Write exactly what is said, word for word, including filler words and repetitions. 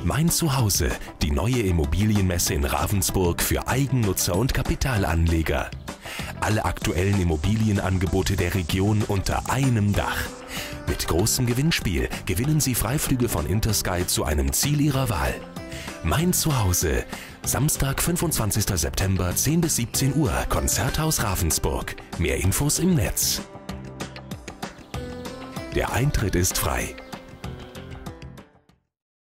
Mein Zuhause, die neue Immobilienmesse in Ravensburg für Eigennutzer und Kapitalanleger. Alle aktuellen Immobilienangebote der Region unter einem Dach. Mit großem Gewinnspiel gewinnen Sie Freiflüge von Intersky zu einem Ziel Ihrer Wahl. Mein Zuhause, Samstag, fünfundzwanzigster September, zehn bis siebzehn Uhr, Konzerthaus Ravensburg. Mehr Infos im Netz. Der Eintritt ist frei.